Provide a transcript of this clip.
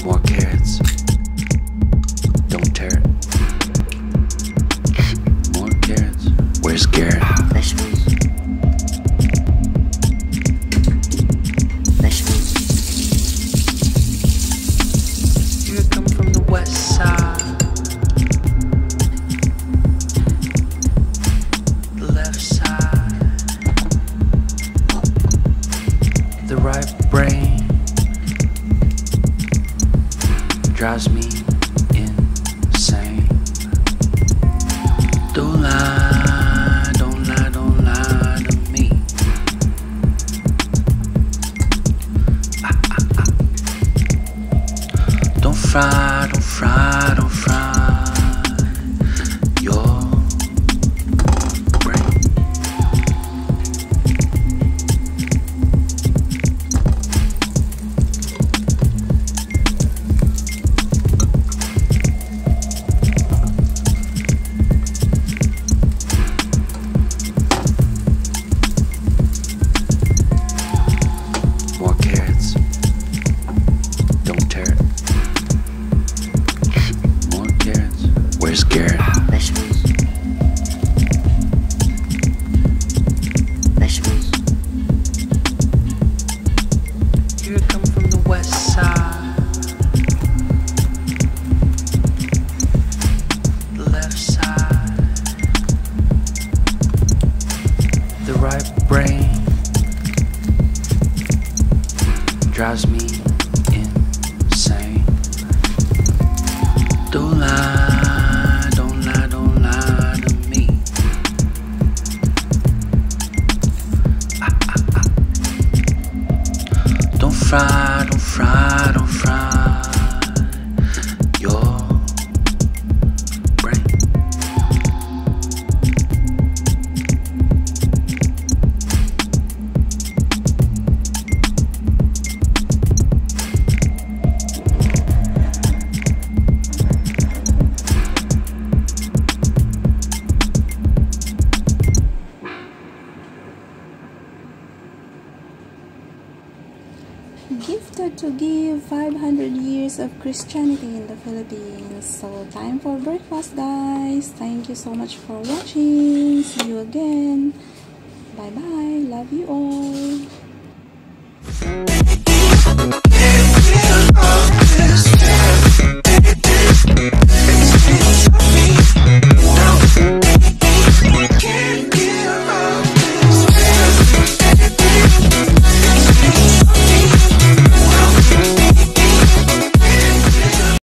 More carrots. Don't tear it. More carrots. Where's Garrett? Vegetables. Vegetables. You come from the west side. The left side. The right brain drives me insane. Don't lie, don't lie, don't lie to me. Don't fry, don't fry, don't fry your brain. More carrots. Don't tear it. More carrots. Where's Garrett? Vegetables. Vegetables. You come from the west side. The left side. The right brain drives me insane. Don't lie, don't lie, don't lie to me. Don't fry, don't fry, don't fry your brain. Gifted to give 500 years of Christianity in the Philippines. So time for breakfast, guys. Thank you so much for watching. See you again. Bye bye. Love you all.